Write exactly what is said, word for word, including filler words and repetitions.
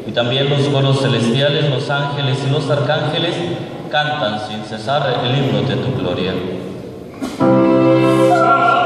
Y también los coros celestiales, los ángeles y los arcángeles cantan sin cesar el himno de tu gloria.